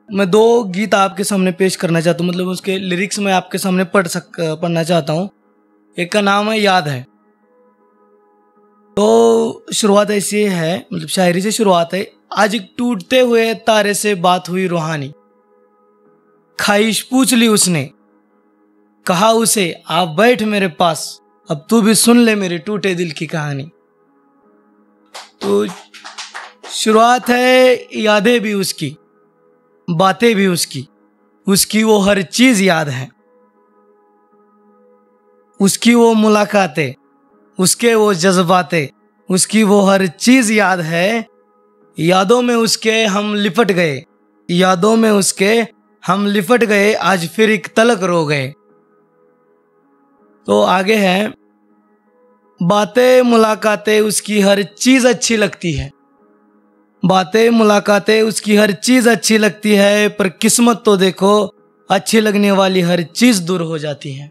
मैं 2 गीत आपके सामने पेश करना चाहता हूँ, मतलब उसके लिरिक्स में आपके सामने पढ़ना चाहता हूँ। एक का नाम है याद है। तो शुरुआत ऐसी है, मतलब शायरी से शुरुआत है। आज एक टूटते हुए तारे से बात हुई रूहानी, ख्वाहिश पूछ ली उसने, कहा उसे आप बैठ मेरे पास, अब तू भी सुन ले मेरे टूटे दिल की कहानी। तो शुरुआत है यादें भी उसकी, बातें भी उसकी वो हर चीज याद है, उसकी वो मुलाकातें, उसके वो जज्बातें, उसकी वो हर चीज याद है। यादों में उसके हम लिपट गए, यादों में उसके हम लिपट गए, आज फिर एक तलक रो गए। तो आगे है, बातें मुलाकातें उसकी हर चीज अच्छी लगती है, बातें मुलाकातें उसकी हर चीज अच्छी लगती है, पर किस्मत तो देखो अच्छी लगने वाली हर चीज दूर हो जाती है।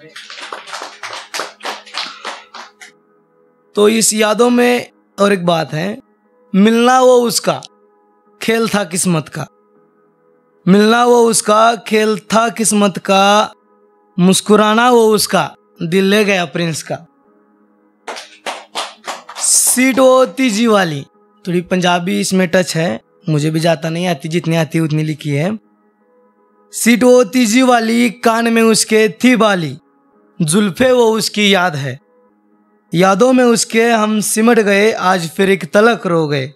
तो इस यादों में और एक बात है, मिलना वो उसका खेल था किस्मत का, मिलना वो उसका खेल था किस्मत का, मुस्कुराना वो उसका दिल ले गया प्रिंस का। सीट वो तीजी वाली, थोड़ी पंजाबी इसमें टच है, मुझे भी जाता नहीं आती, जितनी आती उतनी लिखी है। सीट वो तीजी वाली, कान में उसके थी बाली, जुल्फे वो उसकी याद है, यादों में उसके हम सिमट गए, आज फिर एक तलक रो गए।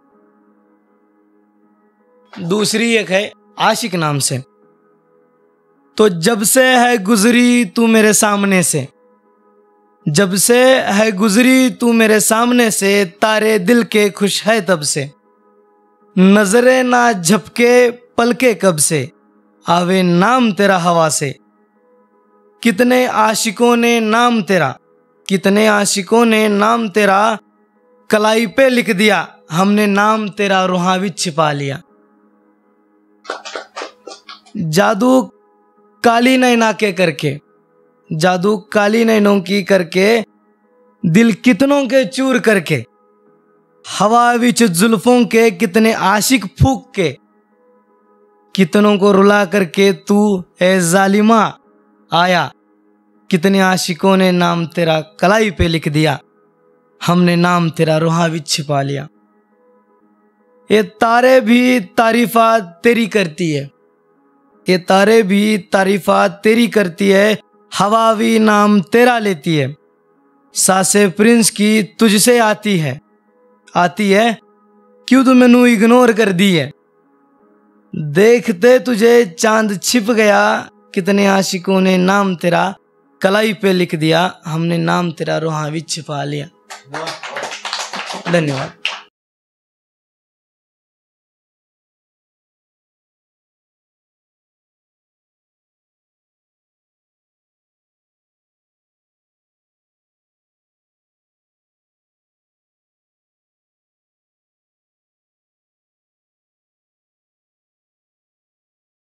दूसरी एक है आशिक नाम से। तो जब से है गुजरी तू मेरे सामने से, जब से है गुजरी तू मेरे सामने से, तारे दिल के खुश है तब से, नजरे ना झपके पलके कब से, आवे नाम तेरा हवा से। कितने आशिकों ने नाम तेरा, कितने आशिकों ने नाम तेरा कलाई पे लिख दिया, हमने नाम तेरा रूहां विच छिपा लिया। जादू काली नैना के करके, जादू काली नैनों की करके, दिल कितनों के चूर करके, हवा विच जुल्फों के कितने आशिक फूक के, कितनों को रुला करके तू ए जालिमा आया, कितने आशिकों ने नाम तेरा कलाई पे लिख दिया, हमने नाम तेरा रूहां विच छिपा लिया। ये तारे भी तारीफा तेरी करती है, ये तारे भी तारीफा तेरी करती है, हवा भी नाम तेरा लेती है, सासे प्रिंस की तुझसे आती है, आती है, क्यों तू मैनू इग्नोर कर दी है, देखते तुझे चांद छिप गया, कितने आशिकों ने नाम तेरा कलाई पे लिख दिया, हमने नाम तेरा रूहां विच छिपा लिया। धन्यवाद।